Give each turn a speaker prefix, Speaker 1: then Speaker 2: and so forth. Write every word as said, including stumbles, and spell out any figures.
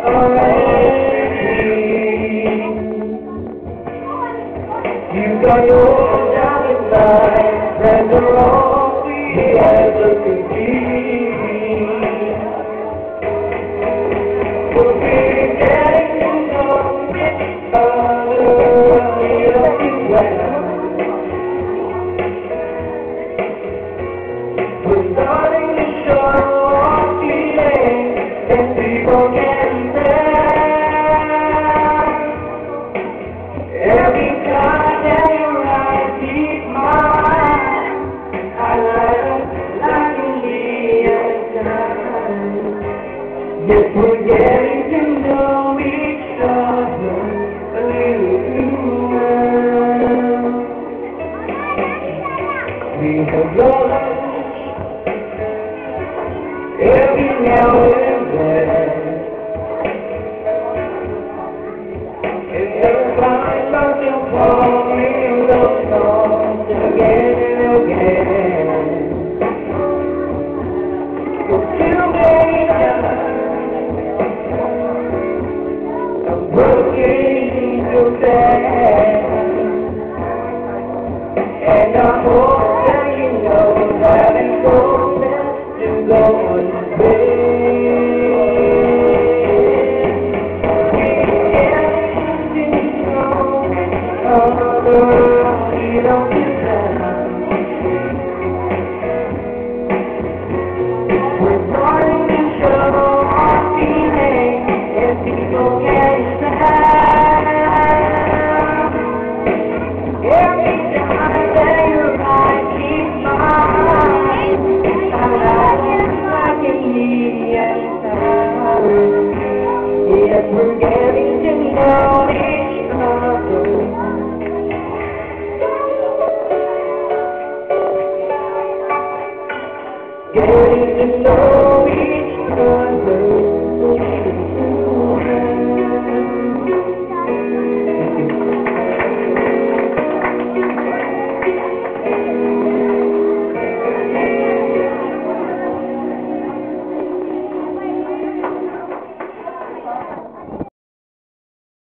Speaker 1: You got your down inside, friends are all we ever could be. We're getting to know each other really well. We're starting to show our feelings, and people can tell. Every time that your eyes meet mine, I light up like a neon. Yes, we're getting to know each other a little well. We have loved every now and then. It's every time I feel falling those songs again and again. For too many times I'm broken to bed, and I hope that you know that it's all meant to go on bed. You don't deserve. We're starting to show our feelings, and people get sad. Every time that your eyes keep mine, I like a neon sign. Yes, we're getting to know each other. Getting to know